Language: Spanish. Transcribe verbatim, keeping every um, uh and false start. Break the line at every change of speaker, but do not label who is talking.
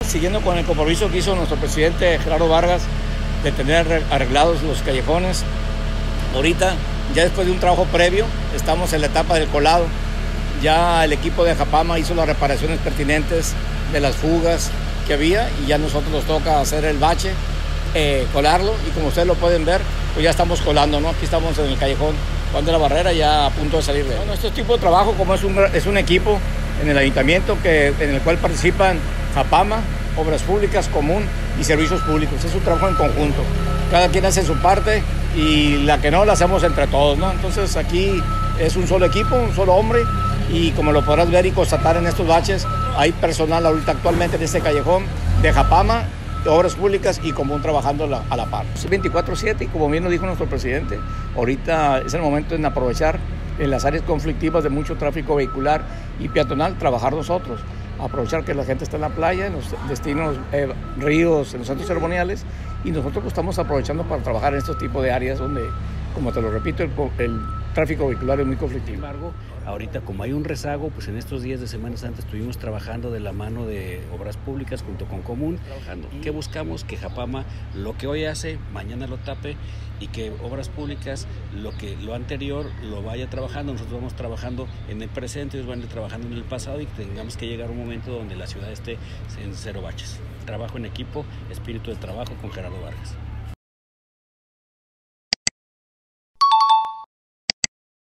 Siguiendo con el compromiso que hizo nuestro presidente Gerardo Vargas de tener arreglados los callejones, ahorita, ya después de un trabajo previo, estamos en la etapa del colado. Ya el equipo de Japama hizo las reparaciones pertinentes de las fugas que había y ya a nosotros nos toca hacer el bache, eh, colarlo, y como ustedes lo pueden ver, pues ya estamos colando, ¿no? Aquí estamos en el callejón Juan de la Barrera, ya a punto de salir de él. Bueno, este tipo de trabajo, como es un, es un equipo en el ayuntamiento que, en el cual participan Japama, Obras Públicas, Común y Servicios Públicos. Es un trabajo en conjunto. Cada quien hace su parte y la que no la hacemos entre todos, ¿no? Entonces aquí es un solo equipo, un solo hombre, y como lo podrás ver y constatar en estos baches, hay personal ahorita actualmente en este callejón de Japama, de Obras Públicas y Común trabajando la, a la par. veinticuatro siete, y como bien lo dijo nuestro presidente, ahorita es el momento en aprovechar en las áreas conflictivas de mucho tráfico vehicular y peatonal, trabajar nosotros, aprovechar que la gente está en la playa, en los destinos, eh, ríos, en los centros ceremoniales, y nosotros pues, estamos aprovechando para trabajar en estos tipos de áreas donde, como te lo repito, el, el tráfico vehicular es muy conflictivo.
Sin embargo, ahorita como hay un rezago, pues en estos días de Semana Santa estuvimos trabajando de la mano de Obras Públicas junto con Común, trabajando. ¿Qué buscamos? Que Japama lo que hoy hace, mañana lo tape, y que Obras Públicas lo que lo anterior lo vaya trabajando. Nosotros vamos trabajando en el presente, ellos van trabajando en el pasado, y tengamos que llegar a un momento donde la ciudad esté en cero baches. Trabajo en equipo, espíritu de trabajo con Gerardo Vargas.